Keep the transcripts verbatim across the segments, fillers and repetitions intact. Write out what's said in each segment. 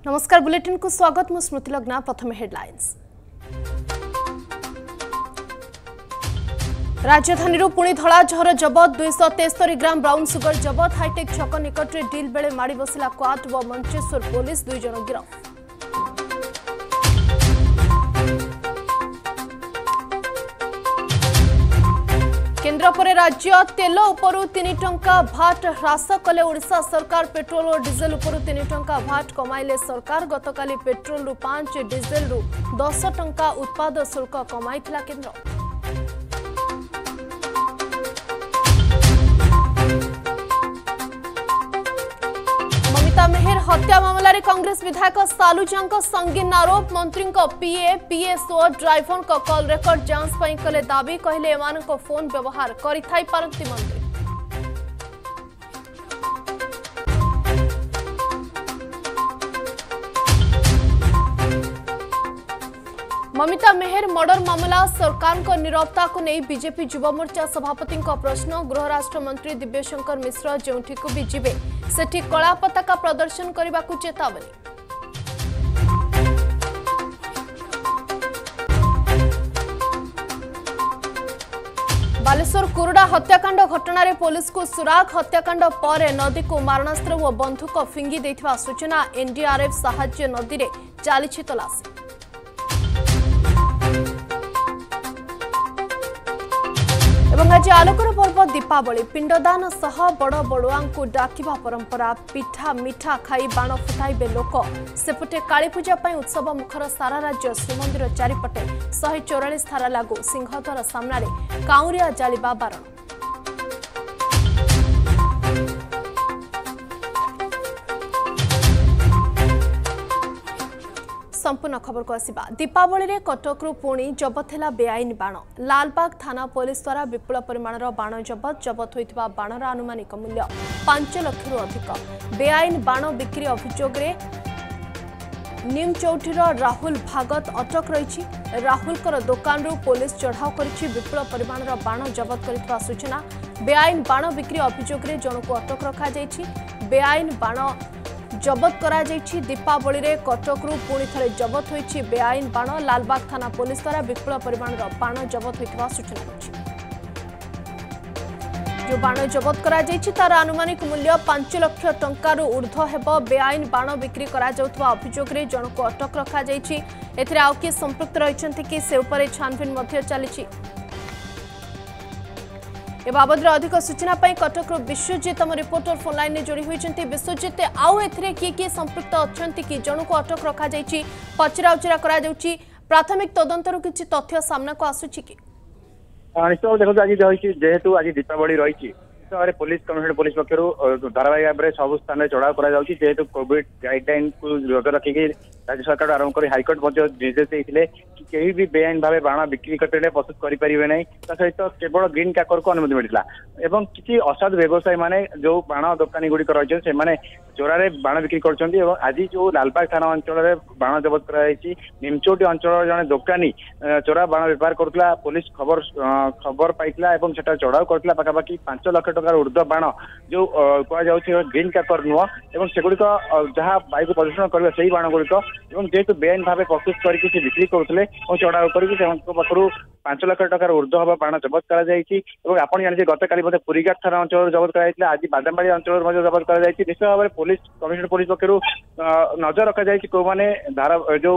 नमस्कार बुलेटिन को स्वागत मु स्मृति लग्ना। प्रथम हेडलाइंस। राजधानी पुणी धला झर जबत दुईश तेस्तरी ग्राम ब्राउन सुगर जबत हाईटेक छक निकट में डिल बेले माड़ी बसिला क्वाट व मंचेश्वर पुलिस दुई जन गिरफ। केंद्र पर राज्य तेल उपरू तीन टंका भाट ह्रास कले ओडिशा सरकार। पेट्रोल और डीजेल उपरू तीन टंका भाट कमाइले सरकार। गतकाली पेट्रोल रु पांच डीजेल रु दस टंका उत्पाद शुल्क कमाइथिला केंद्र। ममिता मेहर हत्या मामलें कांग्रेस विधायक सालुजा संगीन आरोप। मंत्री पीए पीएस और ड्राइवर कॉल रेकर्ड जांच कले दाबी। कहले एमान फोन व्यवहार करिथाई पारंती मंत्री। ममिता मेहर मर्डर मामला सरकार को नीरवता को नहीं बीजेपी युवा मोर्चा सभापति प्रश्न। गृह राष्ट्र मंत्री दिव्यशंकर मिश्र जोठी को भी जीवे सेठी कला पताका प्रदर्शन करने को चेतावनी। बालेश्वर कुरुडा हत्याकांड घटना रे पुलिस को सुराग। हत्याकांड पर नदी को मारणास्त्र और बंधुक फिंगी देथिबा सूचना। एनडीआरएफ साहाय्य नदी रे चालीछि तलाशी। एवं आज आलोकर पर्व दीपावली। पिंडदान सह बड़ बड़ुआ को डाकिबा परंपरा। पिठा मिठा खाई बाण फुटाइबे लोक। सेपटे कालीपूजा उत्सव मुखर सारा राज्य। श्रीमंदिर चारिपटे शहे चौरालीस धारा लागू। सिंहद्वार सामने काउरिया जालिबा बारण। संपूर्ण खबर को आसिबा। दीपावली रे कटक रु पुणी जबत है बेआईन बाण। लालबाग थाना पुलिस द्वारा विपुल परिमाणर बाण जबत। जबत होइथिबा बाणर आनुमानिक मूल्य पांच लाख रु अधिक। बेआईन बाण बिक्री अभियोग रे निमचौठीर राहुल भागत अटक रही। राहुल कर दुकान रु पुलिस चढ़ाऊ करिछि। विपुल परिमाणर बाण जबत करिथिबा सूचना। बेआईन बाण बिक्री अभियोग रे जनकु अटक रखा जाइछि। बेआईन बाण जबत करा जाइछि। दीपावली रे कटक रु पुणी थरे जबत होइछि बेआईन बाण। लालबाग थाना पुलिस द्वारा विपुल परिमाणर बाण जबत होइथिबा सूचना अछि। जो बाण जबत करा जाइछि तार आनुमानिक मूल्य पांच लाख टंका रु ऊर्ध्व हेबो। बेआईन बाण बिक्री करा जाउथबा अभियोग रे जनकु अटक रखा जाइछि। एथिरे आउ कि संपृक्त रहिछन्ति कि से उपरे छानबिन मध्य चलिछि। ए बाबद अधिक सूचना पाई कटक विश्वजित आम रिपोर्टर फोन लाइन में जोड़ी होती। विश्वजित आउ एथिरे किए किए संपृक्त अच्छी कि जनक अटक रखा जाइछि पचरा उचरा करा जाउछि। प्राथमिक तदंतर किछि तथ्य सामना को आसुछि कि निश्चय देखो आज रही जेहेतु आज दीपावली रही पुलिस कमिशनरेट पुलिस पक्षर धारावाहिक भाव में सब स्थान में चढ़ाऊ करेतु कोविड गाइडलाइन को नजर रखिकी राज्य सरकार आरंभ कर हाइकोर्ट निर्देश देते कि कहीं भी बेआईन भाव बाण बिक्री क्षेत्र में प्रस्तुत करेंगे ना। सहित केवल ग्रीन काकर को अनुमति मिलता एवं किसी असाधु व्यवसायी मैंने जो बाण दोकानी गुड़िक रही से चोरारे बाण बिक्री कर। आज जो लालबाग थाना अंचल में बाण जबत कर निमचौटी अंचल जड़े दोकानी चोरा बाण बेपार करुला पुलिस खबर खबर पाइला से चढ़ाऊ करता पाखापाखि पांच लाख टंकार ऊर्ध्व बाण जो कहुँ ग्रीन काकर नुह और सेगुड़िक जहाँ वायु प्रदूषण कर से बाण गुड़िक जेहेतु बेआईन भाव प्रस्तुत करके बिक्री करुले और चढ़ाऊ कर पांच लाख टंकार ऊर्ध्व हवा बाण जबत कर जानी गत काली पुरीघाट थाना अंचल जबत कर आज बादामबाड़ी अंचल जबत कर निश्चित भाव में पुलिस कमिशनरेट पुलिस पक्षर नजर रखा जाए कौ मैंने धारा जो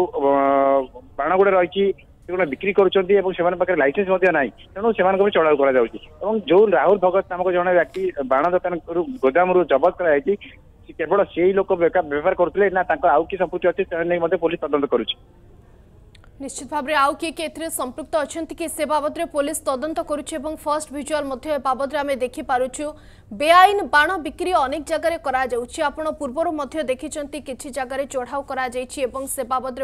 बाण गुड़ा रही बिक्री कर लाइसेंस ना तेणु से चढ़ाऊ कर जो राहुल भगत नामक जड़े व्यक्ति बाण दोकान गोदाम जबत कर केवल से लोक व्यवहार करते ना आउ कि संपत्ति अच्छे पुलिस तदंत करुच्ची। निश्चित भाव में आउ किए किए संपृक्त अच्छा कि से बाबद पुलिस तदंत करुच्ची। फर्स्ट भिजुआल बाबद आम देखिपुँ बेआईन बाण बिक्री अनेक जगह करा जाउछि। आपण पूर्वर देखिछन्ति किछि जगह चढ़ाऊ करा जाइछि एवं से बाबद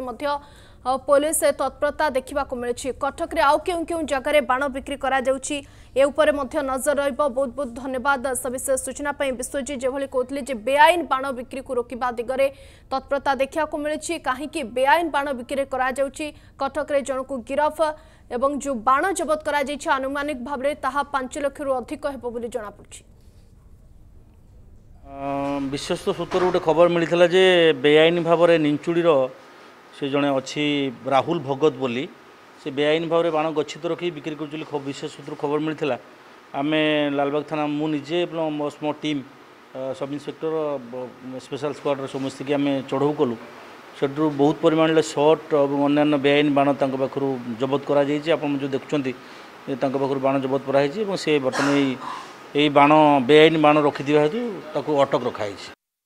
पुलिस तत्परता देखा मिली। कटक आउ क्यों क्यों जगह बाण बिक्री करा जाउछि ए उपरे मध्य नजर रहिबो। बहुत बहुत धन्यवाद सविशेष सूचना पाई विश्वजित जेभली कहथिले जे बेआईन बाण बिक्री को रोकिबा दिगरे तत्परता देखा मिली। कहीं बेआईन बाण बिक्री करा जाउछि कटक रे जनकु गिरफ एवं जो बाण जबत करा जाइछि आनुमानिक भाव में ताहा पांच लाख रु अधिक हेबो बोली जଣା पड़छि। विश्वस्त सूत्र गोटे खबर मिलता जे बेआईन भाव में निंचुड़ी से जड़े अच्छी राहुल भगत बोली से बेआईन भाव में बाण गच्छित रखी बिक्री कर विशेष सूत्र खबर मिलता आम लालबाग थाना मुझे मो team sub inspector special squad समस्त की आम चढ़ऊ कलु से बहुत परिमाण सर्ट और अन्य बेआईन बाण पाखु जबत कर जो देखुं बाण जबत कराई से बर्तमान यही बाण बेआईन बाण रखि हेतु अटक रखाई।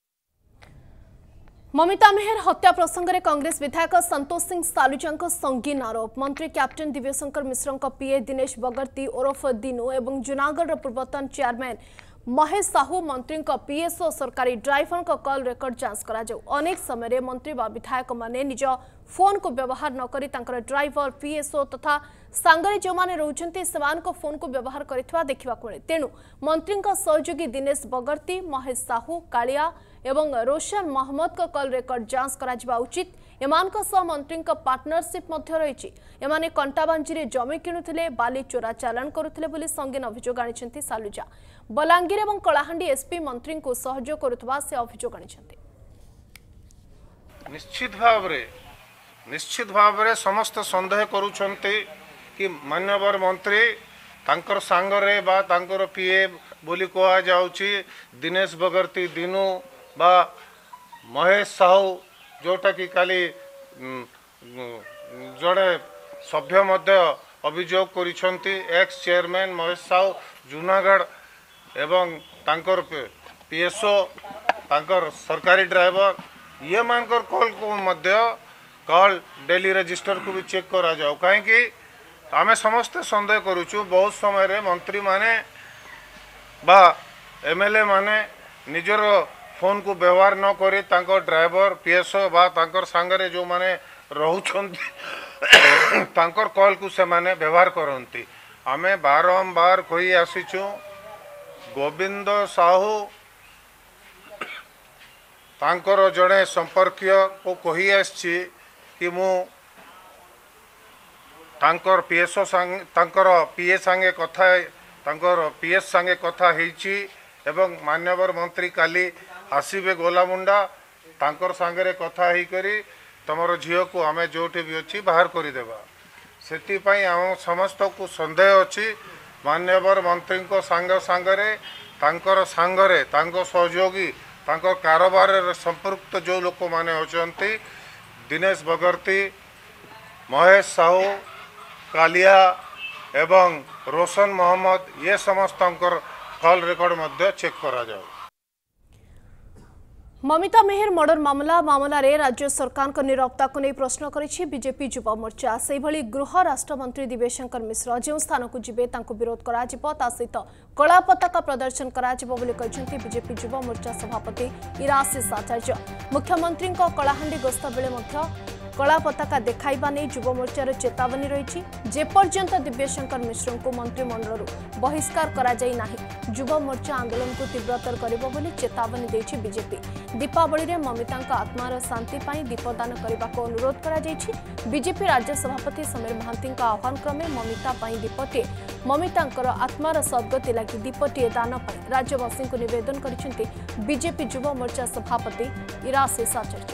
ममिता मेहर हत्या प्रसंग में कांग्रेस विधायक संतोष सिंह सालुजा संगीन आरोप मंत्री कैप्टेन दिव्यशंकर मिश्र पीए दिनेश बगर्ती ओरफ दिनू और जूनागढ़ पूर्वतन चेयरमैन महेश साहू मंत्री पीएसओ सरकारी ड्राइवर कॉल रेकर्ड जांच करा जाऊ। अनेक समय मंत्री व विधायक माने निज फोन को व्यवहार न करी तांकर ड्राइवर पीएसओ तथा सांगरे जो माने रहउछन्ती समान को फोन को व्यवहार करिथवा देखिबा मिले। तेणु मंत्री सहयोगी दिनेश बगर्ती महेश साहू कालिया एवं रोशन महमद का कॉल रेकर्ड जांच करा उचित। एमानक सह मंत्री पार्टनरशिप मध्य रही एमाने कंटाबांजी जमी किणुथिले बाली चोरा चालान करुथिले बोली संगीन अभियोग आनिछन्ती सालुजा। बलांगीर एवं कलाहांडी एसपी मंत्री को सहयोग करुथबा से अभियोग आनिछन्ती। निश्चित भाव रे निश्चित भाव रे समस्त संदेह करुछन्ती कि माननीय मंत्री तांकर सांगरे बा तांकर पीए बोली कहा जाउची दिनेश बगर्ती दिनू बा महेश साहू जोटा कि काली जड़े सभ्य मध्य अभियोग करिसंती एक्स चेयरमैन महेश साहू जूनागढ़ एवं तांकर पीएसओ तांकर सरकारी ड्राइवर ये मानकर कॉल को मध्य कॉल डेली रजिस्टर को भी चेक करा जाओ कहीं आमे समस्ते संदेह करुचु बहुत समय रे मंत्री माने बा एमएलए माने निजर फोन को व्यवहार न करी तांकर ड्राइवर पीएसओ बा तांकर सांगरे जो माने रहउछन्ती तांकर कॉल को से माने व्यवहार करंती। आमे बारंबार कही आसीचु गोविंद साहू तांकर जड़े संपर्कीय को कही आसी कि मु तांकर पीएसओ संग तांकर पीए संगे कथा तांकर पीएस संगे कथा हेची एवं मान्यवर मंत्री काली आसीबे गोलामुंडा तांकर सांगरे कथा ही करी तमर झील को आमे जोठी भी अच्छी बाहर कर देबा सेति पई हम समस्त को संदेह अछि मान्यवर मंत्री को सांग सांगरे तांकर सांगरे तांको सहयोगी तांकर कारोबार संपर्क जो लोक माने होचंती दिनेश बगर्ती महेश साहू कालिया एवं रोशन मोहम्मद ये समस्त कॉल रेकर्ड मध्य चेक करा जाओ। ममिता मेहर मर्डर मामला मामला रे राज्य सरकार को निरवता को नहीं प्रश्न करिछि बीजेपी युवा मोर्चा से भली गृह राष्ट्रमंत्री दिव्यशंकर मिश्र जो स्थान को जिबे तांको विरोध करा जिवो ता सहित कला पताका प्रदर्शन करा जिवो बोली कहछन्ती बीजेपी युवा मोर्चा सभापति इराशिष आचार्य। मुख्यमंत्री को कलाहांडी गस्त बेले मध्य कला पताका देखाइबा नहीं युव मोर्चार चेतावनी रही जेपर्यंत दिव्यशंकर मिश्र को मंत्रिमंडल बहिष्कार करा जाई नाही युव मोर्चा आंदोलन को तीव्रतर करिबो बोली चेतावनी देछि बीजेपी। दीपावली रे ममिता आत्मार शांति पाई दीपदान करने को अनुरोध करा जायछि। बीजेपी राज्य सभापति समीर महांती आह्वान क्रमे ममिता पाई दीपटे ममितांकर आत्मार सद्गति लगी दीपटे दान पाई राज्यवासी को निवेदन करिसेंति बीजेपी युव मोर्चा सभापति इराशिष आचार्य।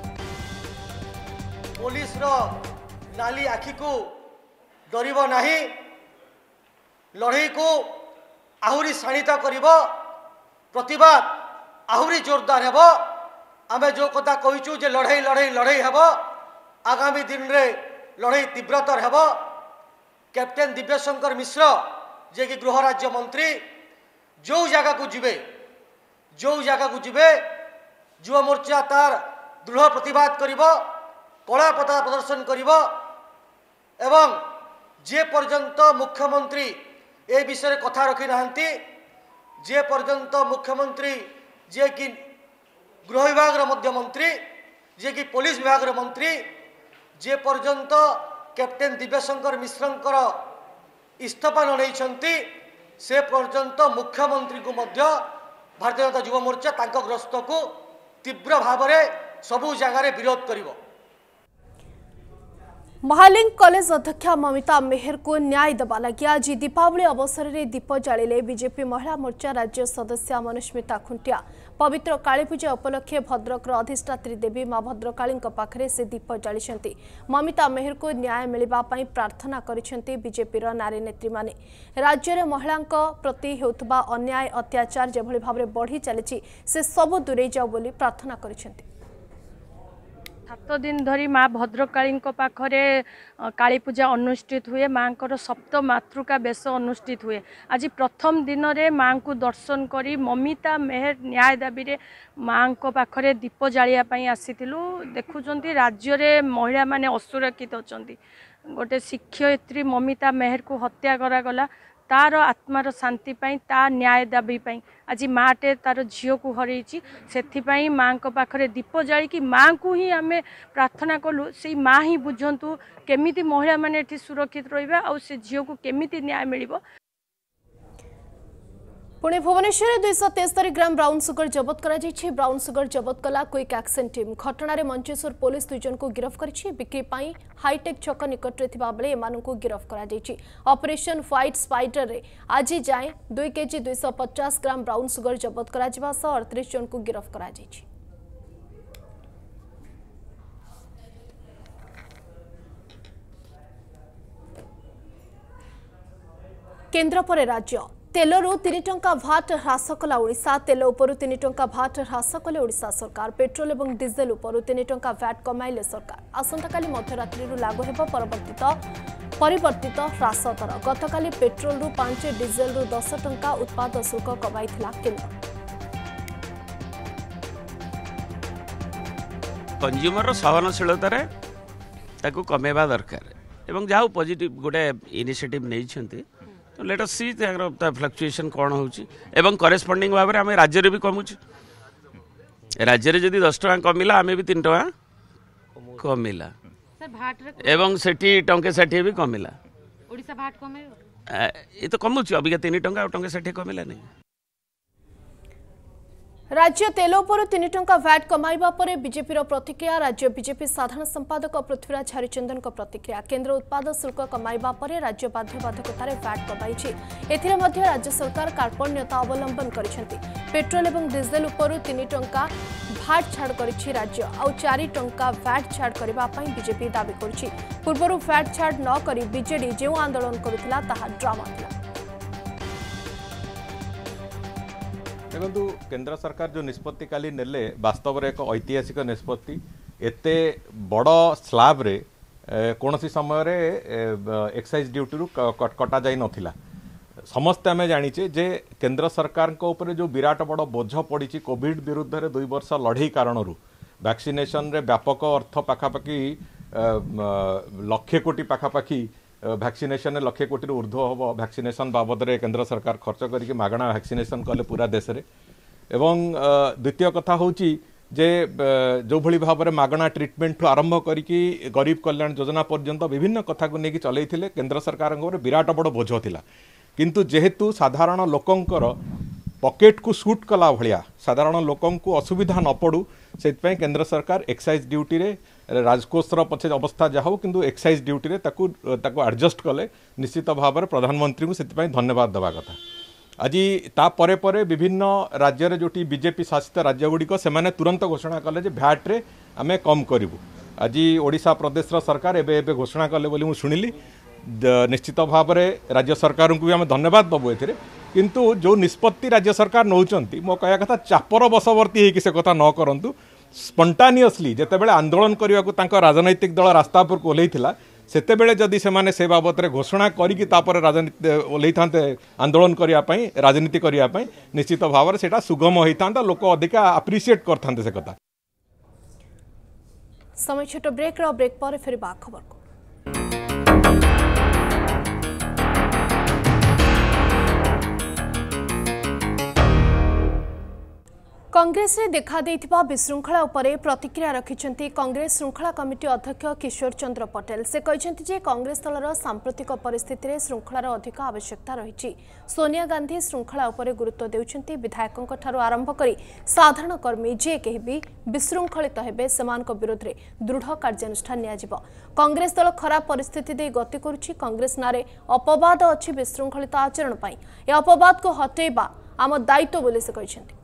पुलिस रो नाली आखि को डरिबो नाही लड़ाई को आहुरी शाणित करिबो प्रतिवाद आहुरी जोरदार हेबो। आमे जो कथा कहिचु जे लड़ाई लड़ाई लड़ाई हेबो आगामी दिन रे लड़ाई तीव्रतर हेबो। कैप्टेन दिव्यशंकर मिश्र जे कि गृह राज्य मंत्री जो जगह को जिबे जो जगह को जिबे युवा मोर्चा तार दृढ़ प्रतिवाद करिबो कला पताका प्रदर्शन करिबो एवं जे पर्यंत मुख्यमंत्री ए विषय कथा रखी नाहंती जे पर्यंत मुख्यमंत्री जे कि गृह विभाग मध्य मंत्री जे कि पुलिस विभाग मंत्री जे पर्यंत कैप्टेन दिव्यशंकर मिश्रंकर इस्तीफा नई से पर्यंत मुख्यमंत्री को मध्य भारतीय जनता युवा मोर्चा तांको ग्रस्त को तीव्र भाव में सबू जगार विरोध करिबो। महालिंग कॉलेज अध्यक्षा ममिता मेहर को न्याय देवा लगी आज दीपावली अवसर में दीप जालिले बीजेपी महिला मोर्चा राज्य सदस्य मनुस्मिता खुंटिया पवित्र कालीपूजा उपलक्षे भद्रक अधिष्ठात्री देवी मां भद्रकाली पाखरे से दीप जाली ममिता मेहर को न्याय मिलवा प्रार्थना करिसेंती बीजेपी नारी नेत्री माने राज्य में महिला प्रति होता अन्याय अत्याचार जेभली भाव बढ़ी चली से सब दूरे जाऊ बोली प्रार्थना करिसेंती। सात दिन धरी माँ भद्रकाली पाखरे काली पूजा अनुष्ठित हुए माँ को सप्त मातृका बेश अनुष्ठित हुए आज प्रथम दिन में माँ को दर्शन करी ममिता मेहर न्याय दाबी रे माँ को पाखरे दीप जालियापाई आसीथिलु। देखुंत राज्य में महिला माने असुरक्षित अच्छा गोटे शिक्षयित्री ममिता मेहर को हत्या करागला तार आत्मार शांति पाई ता न्याय दाबी पाई आज माटे तार झील को हरई से माँ को पाखरे दीप जाली माँ को ही आम प्रार्थना कलु से माँ ही बुझंतु केमिति महिला माने एठी सुरक्षित रहिबा आ से झील को केमिति न्याय मिलिबो। पुणे भुवनेश्वर में दुईश तेस्तरी ग्राम ब्राउन सुगर जबत कर ब्राउन सुगर जबत कला क्विक एक्शन टीम घटना मंचेश्वर पुलिस दुईजन को गिरफ्त कर बिक्री हाईटेक छक निकट में एम गिरफ्त कर ऑपरेशन व्हाइट स्पाइडर रे आज जाए दुई केजी दुईश पचास ग्राम ब्राउन सुगर जबत कर अड़तीस जन को गिरफ्त कर। केंद्र पर राज्य तेलरू तीन टंका भाट ह्रास कला ओडिशा तेल उपरू तीन टंका भाट ह्रास कले ओडिशा सरकार पेट्रोल और डीजेल उपरू तीन टंका भैट कमाइले सरकार आसंताकाली मध्यरात्रि लागू हेब परिवर्तित परिवर्तित ह्रास दर गतकाली पेट्रोल रु पांच डीजेल रु दस टंका उत्पाद शुल्क कमाइथिला केंद्र। कंज्यूमर सहनशीलतार ताकू कमेवा दरकार एवं जहाँ पॉजिटिव गोटे इनिशिएटिव नहीं तो लेट अस सी फ्लक्चुएशन कौन होची एवं करेस्पॉन्डिंग भाव में आम राज्य भी कमुच राज्य जदि दस टका कमिला आम भी तीन टका कमिला एवं सेठी टंके षाठी भी कमिला ये तो कमुच अबिका तीन टका टंके षाठी कमिला नहीं। राज्य तेल उपर तीन टंका भैट कमाइबा परे बीजेपी प्रतिक्रिया राज्य बीजेपी साधारण संपादक पृथ्वीराज हरिचंदन प्रतिक्रिया केंद्र उत्पाद शुल्क कमाइबा परे राज्य बाध्यबाधकतार भैट कमाई एथिरे मध्य राज्य सरकार कार्पण्यता अवलंबन करिसेंती पेट्रोल और डीजेल उपर तीन टंका भैट छाड़ करिछि राज्य आउ चार टंका भैट छाड़ करबा पई बीजेपी दाबी करिछि पूर्वरु भैट छाड़ न करी बीजेडी जेउ आंदोलन करुथिला ताहा ड्रामा थिला। देखु केंद्र सरकार जो निष्पत्ति काली नेले वास्तव में एक ऐतिहासिक निष्पत्ति एते बड़ स्लाब रे कौन सी समय रे एक्साइज ड्यूटी रु कटा जाई नथिला समस्ते आम जानीचे जे केंद्र सरकार को ऊपर जो विराट बड़ बोझ पड़ी कोविड विरुद्ध रे दुई वर्ष लड़ई कारण वैक्सीनेशन रे व्यापक अर्थ पाखापाखि लक्षे कोटी पाखापाखि वैक्सीनेशन लक्षे कोटी ऊर्ध्व हम वैक्सीनेशन बाबद रे केंद्र सरकार खर्च करके मागणा वैक्सीनेशन कले पूरा देश रे एवं द्वितीय कथा होची जे जो भली भाव में मागणा ट्रिटमेंट आरंभ करिकी गरीब कल्याण योजना पर्यंत विभिन्न कथा को लेकिन चलते केंद्र सरकार विराट बड़ बोझ थिला किंतु जेहेतु साधारण लोकंकर पॉकेट को शूट कला भलिया साधारण लोकं को असुविधा न पड़ू से केंद्र सरकार एक्साइज ड्यूटी रे राजकोषर पछे अवस्था जा हो किंतु एक्साइज ड्यूटी रे ताकू ताकू एडजस्ट कले निश्चित भाव में प्रधानमंत्री को से धन्यवाद देवा कथा। आज ता परे परे विभिन्न राज्य रे जोटी बीजेपी शासित राज्य गुड़िक से तुरंत घोषणा कले जे भैट रे आमे कम करूँ आज ओडिशा प्रदेश सरकार एबे एबे घोषणा कले बोली मु सुनिली निश्चित भाव में राज्य सरकार को भी आम धन्यवाद दबू ए किंतु जो निष्पत्ति राज्य सरकार नौचंती मो कहया कथा चापर बशवर्ती होकि से कथा न करंतु स्पंटानियसली जेतेबेले आंदोलन करने को राजनैतिक दल रास्ता पर ओल्लैथिला सेतेबेले जदि सेमाने से बाबत रे घोषणा करिकि तापर राजनीति ओल्लैथांते आंदोलन करिया पई राजनीति करिया पई निश्चित भाव में सेटा सुगम होइथांता लोक अधिका अप्रिशिएट करथांते से कथा। समय छोट ब्रेक रो ब्रेक पर फिर बा खबर को कांग्रेस रे देखा देइथिबा विशृंखला उपरे प्रतिक्रिया रखिछन्ती कांग्रेस श्रृंखला कमिटी अध्यक्ष किशोर चंद्र पटेल। से कहछन्ती जे कांग्रेस दलर सांप्रतिक परिस्थिति रे श्रृंखलार अधिक आवश्यकता रहिछि। सोनिया गांधी श्रृंखला उपरे गुरुत्व देउछन्ती। विधायकंक ठारू आरंभ करी साधारण कर्मी जे केहिबी विशृंखलित हेबे सेमानक विरोध रे दृढ़ कार्यानुष्ठान नियाजिब। कांग्रेस दल खराब परिस्थिति दे गति करुछि। कांग्रेस नारे अपवाद अछि विशृंखलित आचरण पई। ए अपवाद को हटेबा आम दायित्व बोली से कहछन्ती।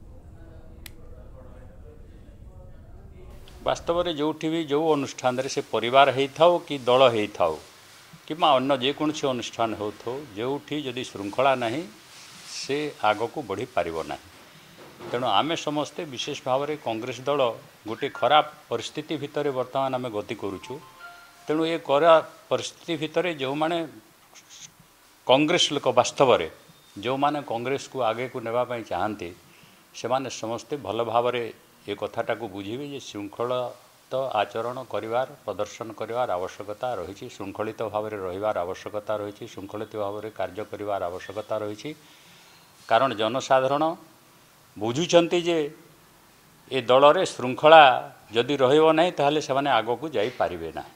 वास्तव में जो भी जो अनुष्ठान से परिवार होता कि दल होता कि अन्य जेकोसी अनुष्ठान हो जो जदि श्रृंखला नहीं से आग को बढ़ी पारिब ना। तेणु आम समस्ते विशेष भाव में कांग्रेस दल गोटे खराब परिस्थिति भितर वर्तमान आम गति करुचु। तेणु ये खराब परिस्थिति भितर जो माने कांग्रेस लोक वास्तव में जो माने कांग्रेस को आगे को नेबाई चाहते से माने समस्ते भल भाव में ये कथाटा को बुझे जे श्रृंखलित आचरण करिवार प्रदर्शन करिवार आवश्यकता रही। श्रृंखलित भाव में रहिवार आवश्यकता रही। श्रृंखलित भाव में कार्य करिवार आवश्यकता रही। कारण जनसाधारण बुझुचंती जे ए दल रे श्रृंखला जदि रहिबो नहीं ताहले सेमाने आगो को जाई पारिबे ना।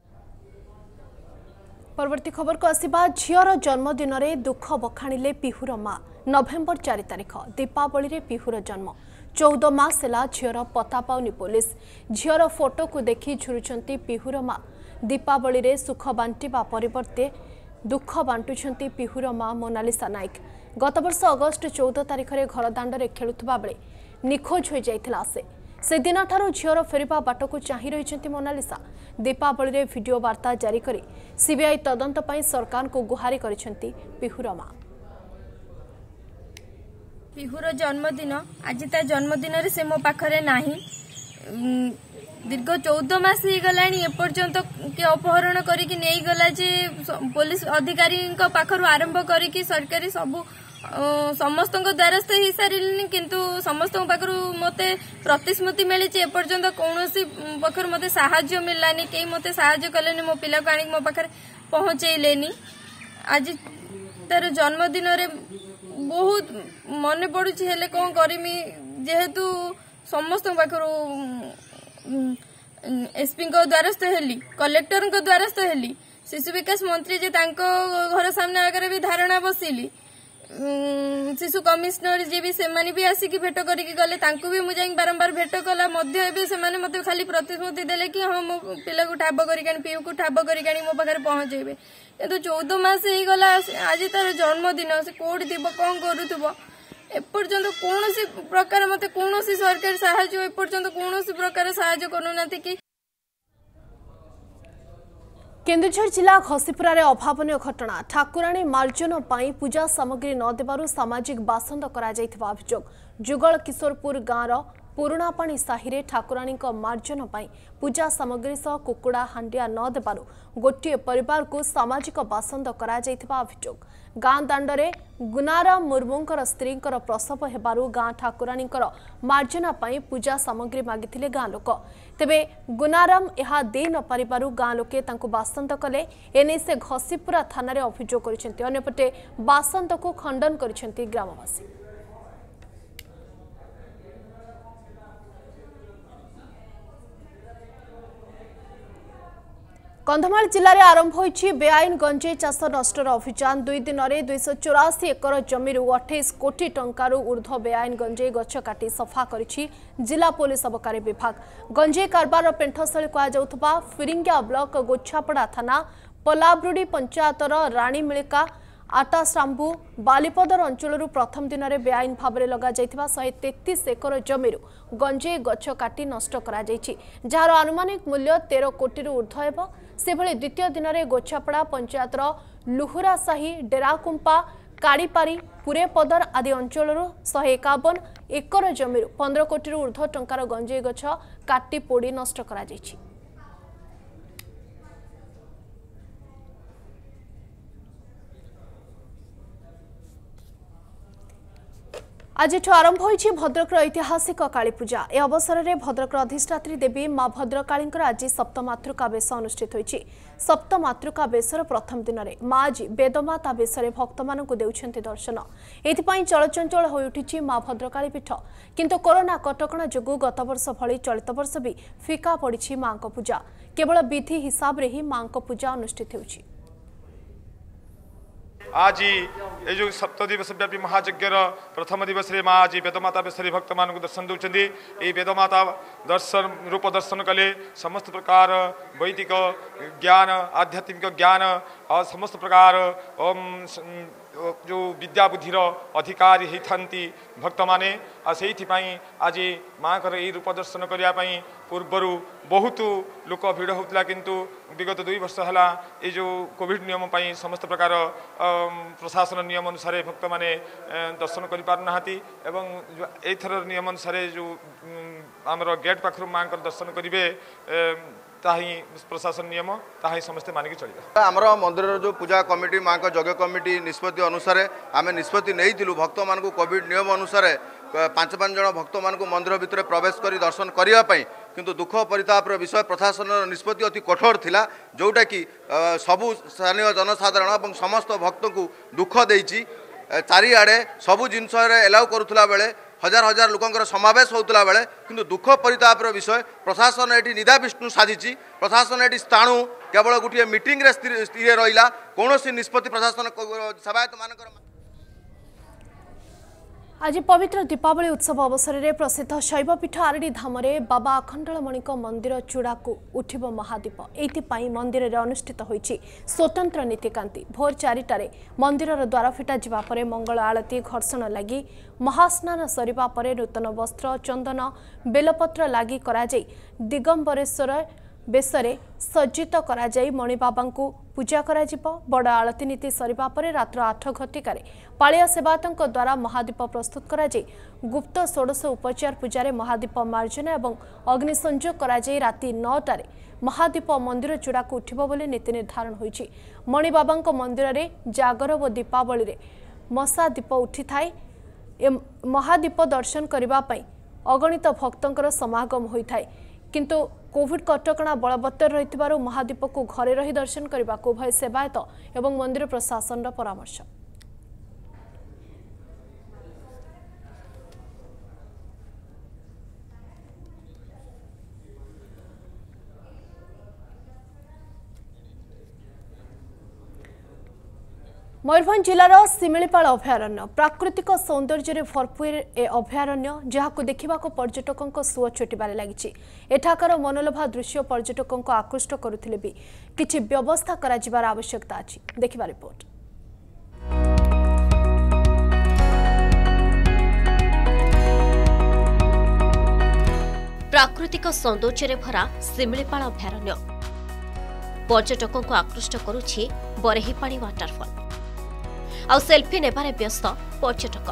परवर्ती खबर को आसिबा झियर जन्मदिन रे दुख बखाणिले पिहुर माँ। नवेम्बर चार तारिख दीपावली रे पिहुर जन्म। चौदह मास है झीर पता पाउनी पुलिस। झीर फोटो को देखि झुरुचंती पिहुर माँ। दीपावली रे सुख बांटिबा परिवर्ते दुख बांटुछंती पिहुर माँ मोनालिसा नायक। गत वर्ष अगस्ट चौदह तारिख रे घर दांडे खेलुवा बेले निखोज हो जाइथिला से से दिन ठारू झीर फेरिबा बाट को चाहि रहिछंती मोनालिसा। दीपावली रे वीडियो वार्ता जारी करी सीबीआई तदंत पई सरकार को गुहारी करिछंती पिहुर माँ। पिहुर जन्मदिन आज ता जन्मदिन रे से मो पाखरे नाही। दीर्घ चौदह मास ही गलानी एपर्यंत के अपहरण करिकी नहीं गला जे पुलिस अधिकारी पाखरु आरंभ करिकी सरकारी सबु समस्त द्वारस्थ हो सारे किंतु समस्त पाखरु मते प्रतिश्रुति मिली एपर्यंत कौन पाखर मते साहाय्य मिललानी कई मते साहाय्य कलेनी मो पिला को आनी मो पाखरे पहुंचेलेनी। आज तार जन्मदिन रे बहुत मन पड़ुछि हेले कौन करमी जेहेतु समस्त पाखरु एसपी द्वारस्थ हेली कलेक्टर द्वारस्थ हेली शिशु विकास मंत्री जे तांको घर सामने आगे भी धारणा बसिली शिशु कमिश्नर जी भी सेमानी भी आसिकी भेट करिकी गले तांको भी मुझे बारंबार भेट कला मध्य भी सेमाने मते खाली प्रतिश्रुति देले कि हाँ मो पिला को ठाब करिकानी पीयू को ठाब करिकानी मो पाखरे पहुंचेबे किंतु चौदह मास ही गला आज तार जन्मदिन से कोड थी कौन करूथबो एपर्यंत कौन प्रकार मते कौन सरकारी साहाय्य एपर्यंत कौन प्रकार साहाय्य करूनाती कि। केन्दुझर जिला घसीपुरा रे अभावनीय घटना। ठाकुराणी मार्जन पाई पूजा सामग्री न देबारु सामाजिक बासंद करा जायथिबा अभियोग। जुगल किशोरपुर गाँव पुरापाणी साहि ठाकुराणी मार्जन पाई पूजा सामग्री सह कुकुड़ा हांडिया न देबारु गोटे परिवार को सामाजिक बासंद करा जायथिबा अभियोग। गाँ दांडरे गुनाराम मुर्मूंकर स्त्रींकर प्रसव हेबारु गाँ ठाकुराणी मार्जना पाई पूजा सामग्री मागिथिले गाँ लोक। तेबे गुनाराम यह दे न पारिबारु गाँ लोके तांको बासंद कले। एने से घसीपुरा थाना अभियोग करिसेंती। अन्यपटे बासंद को खंडन करिसेंती ग्रामवासी। कंधमाल जिले में आरंभ होइछि बेआईन गंजेई चाष नष्टर अभियान। दुई दिन में दुईश चौराशी एकर जमी अठाईस कोटी टंकार ऊर्ध्व बेआईन गंजेई गछ काटी सफा करिछि जिला पुलिस अबकारी विभाग। गंजेई कारबार पेंठस्थली कहुवा फिरिंगिया ब्लॉक गोछापड़ा थाना पलाब्रुडी पंचायतर राणी मिलिका आटाश्राम्बू बालीपदर अंचल प्रथम दिन में बेआईन भाव में लग जाइथिबा शहे तेतीस एकर जमी गंजेई गछ काटी नष्ट करा जाइछि जार आनुमानिक मूल्य तेरह कोटी ऊर्ध्व हेब। सेभଳି द्वितीय दिन में गोछापड़ा पंचायतर लुहुरासाही डेराकुंपा काड़ीपारी पुरेपदर आदि अंचल शहे एकावन एकर जमी पंद्रह कोटी ऊर्ध्व टंकार गंजेई गछ काटी पोड़ी नष्ट करा जाइछि। आज आरंभ होइछि भद्रकर ऐतिहासिक कालीपूजा। ए अवसर में भद्रकर अधिष्ठात्री देवी मां भद्रकाली आज सप्तमातृका बेश अनुष्ठित होइछि। सप्तमातृका बेशर प्रथम दिन में मां आज वेदमाता बेश भक्त मानक देउछन्ति दर्शन। एथिपाई चलचंचल हो उठिछि मां भद्रकाली पीठ। किंतु कोरोना कटकणा जोगु गत वर्ष भली चलित वर्ष भी फिका पड़िछि मां को पूजा। केवल विधि हिसाब रे ही मां को पूजा अनुष्ठित होइछि। आज ये जो सप्त दिवस व्यापी महायज्ञर प्रथम दिवस रे माँ आज वेदमाता बेश भक्त मान दर्शन दौरान ये वेदमाता दर्शन रूप दर्शन कले समस्त प्रकार वैदिक ज्ञान आध्यात्मिक ज्ञान और समस्त प्रकार जो विद्या बुद्धिर अधिकारी होती भक्त माने से आज माँ को यही रूप दर्शन करने पूर्वर बहुत लोक भिड़ होता किंतु विगत दुई वर्ष है ये जो कोविड नियम पाई समस्त प्रकार प्रशासन नियम अनुसार भक्त माने दर्शन कर पारना एवं एथर नियम अनुसार जो आमर गेट पाखर माँ दर्शन करेंगे ताही प्रशासन नियम ताही समस्ते मानिक चलिए। आमर मंदिर जो पूजा कमिटी माँ का यज्ञ कमिटी निष्पत्ति अनुसार आम निष्पत्ति नहीं भक्त मान कोविड नियम अनुसार पांच पांच जन भक्त मान मंदिर भितर प्रवेश कर दर्शन करने किंतु दुख परितापर विषय प्रशासन निष्पत्ति अति कठोर थिला जोटा कि सबु स्थानीय जनसाधारण और समस्त भक्त को दुख देइछि। चारिआडे सबु जिनस एलाउ करुला बेले हजार हजार लोकंर समावेश होता बेले किंतु दुख परितापर विषय प्रशासन ये निदा विष्णु साजिची। प्रशासन ये स्थाणु केवल गोटे मीटिंग रे स्थिर रहा कौन निष्पत्ति प्रशासन सेवायत मान। आज पवित्र दीपावली उत्सव अवसर में प्रसिद्ध शैवपीठ आरडी धाम बाबा अखंडलमणि मंदिर चूड़ाकू उठिब महादीप। एथिपाई मंदिर में अनुष्ठित होइछि स्वतंत्र नीतिकांति। भोर चारिटारे मंदिर द्वार फिटा जिबा परे मंगल आलती घर्षण लगी महास्नान सरिबा परे नूतन वस्त्र चंदन बेलपत्र लगी करा जाई दिगंबरेश्वर बेसरे सज्जित करा जाई मणि बाबा को पूजा करा जिवो। बड़ आलती नीति सरिबा परे रात्र आठ घटिकार पालिया सेवायतों द्वारा महादीप प्रस्तुत करा जाई गुप्त षोडश उपचार पूजार महादीप मार्जना एवं अग्नि संयोग करा जाई राति नौटारे महादीप मंदिर चूड़ाकू उठिबो बोली नीति निर्धारण होइछि। मणि बाबा मंदिर रे जागर व दीपावली रे मशा दीप उठी थाए। महादीप दर्शन करबा पई अगणित भक्तंकर समागम होइथाए किंतु कोविड कटकणा बलवत्तर रही महादीप को घरे रही दर्शन करने को उभय सेवायत एवं मंदिर प्रशासन परामर्श। मयूरभंज जिलार सिमिलीपाल अभयारण्य प्राकृतिक सौंदर्य भरपूर ए अभयारण्य जहां देखा पर्यटकों सुओ छुटबार लगी। एठाकर मनोलोभा दृश्य पर्यटकों आकृष्ट करुथिले भी किछि व्यवस्था करा जिबार आवश्यकता अछि। देखिबा रिपोर्ट। प्राकृतिक सौंदर्य भरा सिमिलीपाल अभयारण्य पर्यटकों आकृष्ट करुछि बरेहीपाणी वाटरफॉल। आउ सेल्फी नेबारे व्यस्त पर्यटक।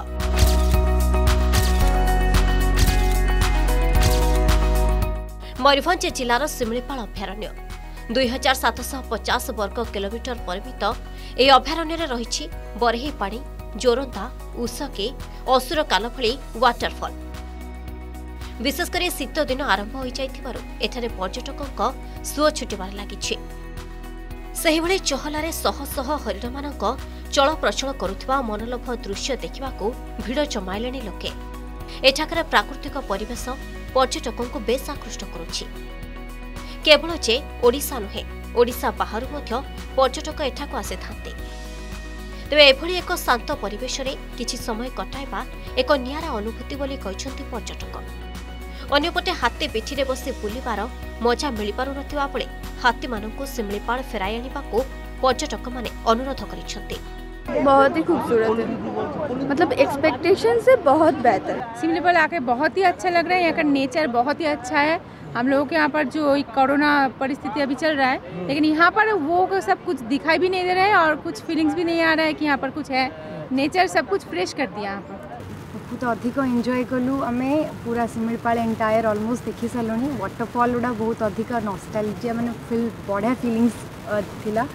मयूरभंज जिलार सिमिलीपाल अभयारण्य दुई हजार सातश पचास वर्ग किलोमीटर परिमित यह अभयारण्य रही बरेहीपाणी जोरंदा उषके असुर काल भली वाटरफॉल। विशेषकर शीत दिन आरंभ हो जाए पर्यटकों सुओ छुटबार लगी। सेहिभଳି चहलारे शह शह हरिण मानक चल प्रचल करुवा मनोलोभ दृश्य देखा भिड़ जमाइले लोके। एठाकार प्राकृतिक परिवेश पर्यटकों को बेस आकृष्ट करुछि। केवल जे ओडिशा नुहे ओडिशा बाहर मध्य पर्यटक एठाकु आसिथांते। तेबे एभଳି एक शांत परिवेश रे किछि समय कटाइबा एक नियारा अनुभूति बोली कहछन्ति पर्यटक। अन्यपटे हाथी पिठिरे बसी बुलिबार मजा मिल पारु नथिबा बेले हाथी मानकु सिमिलीपाल फेराई आनिबाकु पर्यटक माने अनुरोध करिसथि। बहुत ही खूबसूरत है, मतलब एक्सपेक्टेशन से बहुत बेहतर। सिमिलीपाल आके बहुत ही अच्छा लग रहा है। यहाँ का नेचर बहुत ही अच्छा है। हम लोगों के यहाँ पर जो कोरोना परिस्थिति अभी चल रहा है लेकिन यहाँ पर वो सब कुछ दिखाई भी नहीं दे रहा है और कुछ फीलिंग्स भी नहीं आ रहा है कि यहाँ पर कुछ है। नेचर सब कुछ फ्रेश कर दिया यहाँ पर। बहुत अधिक एंजॉय कलु आम पूरा सिमिलीपाल एंटायर ऑलमोस्ट देखी सारूँ। वाटरफॉल गुड़ा बहुत अधिक नॉस्टैल्जिया माने फील बढ़िया फीलिंग्स थिला।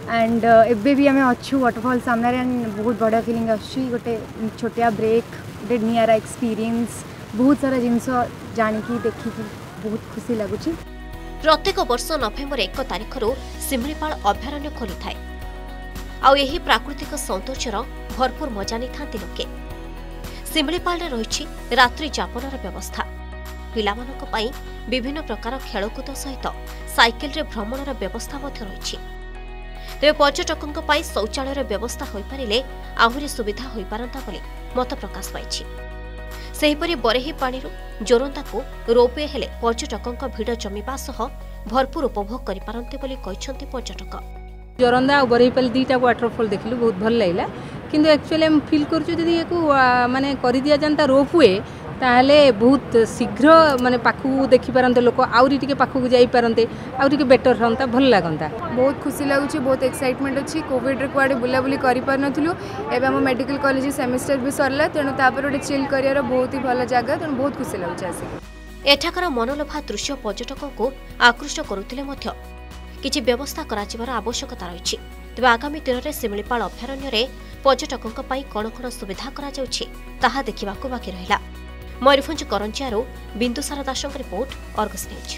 एंड एबे भी आम अच्छू वाटरफॉल सामने एंड बहुत बढ़िया फीलिंग आसुची गोटे छोटिया ब्रेक गोटे नियारा एक्सपीरियंस बहुत सारा जिनस जानिकी देखिकी बहुत खुशी लगुच। प्रत्येक वर्ष नवेम्बर एक तारिख सिमलीपाल अभयारण्य खोली थाए आउ यही प्राकृतिक सौंदर्यर भरपूर मजा नहीं लोके। सिमलीपाल रही रात्रि जापनर व्यवस्था पिलामानक पई विभिन्न प्रकार खेलकूद सहित साइकेल रे भ्रमणर व्यवस्था रही। तेरे पर्यटकों पई शौचालय व्यवस्था हो पारिले आहुरी सुविधा हो पारंता बोली मत प्रकाश पाई। सेहीपरि बरेही पानीरू जोरंदा को रोपवे हेले पर्यटकों भिड़ जमीबा सह भरपूर उपभोग करि पारंते बोली कहिसंती पर्यटक। जोरंदा और बरेहीपाल दीटा वाटरफॉल देखलु बहुत भल लागला किंतु एक्चुअली हम फील करछु जदी एको माने करि दिया जानता रोपवे ताहले बहुत शीघ्र माने पाखु देखि पारंते लोक आउरी टिके पाखु जाई पारंते आउरी के बेटर रहंता भल लागंता। बहुत खुशी लगुच बहुत एक्साइटमेंट अच्छी कोविड रे कुआडे बुला बुली करि पार नथुलु एबे हम मेडिकल कॉलेज सेमेस्टर भी सरला तेनु तापर ओटे चिल करियार बहुत ही भल जगह तेनु बहुत खुशी लगुच आसी। एठाकर मनलोभा दृश्य पर्यटकों को आकृष्ट करुथिले मध्य किछि व्यवस्था कराजिबार आवश्यकता रहिछि। तेबे आगामी दिन में सिमलीपाल अभयारण्य रे पर्यटकों पई कोन कोन सुविधा करा जाउछि ताहा देखिबाकू बाकी रहिला। मयूरभंज करंजियारू बिंदुसार दासଙ୍କ रिपोर्ट अर्गस न्यूज।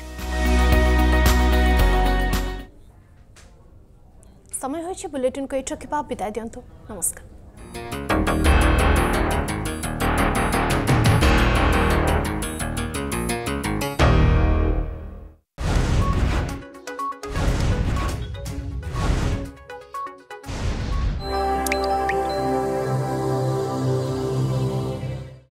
समय होइछि बुलेटिन को एठ रखिबा विदाय दियंतु नमस्कार।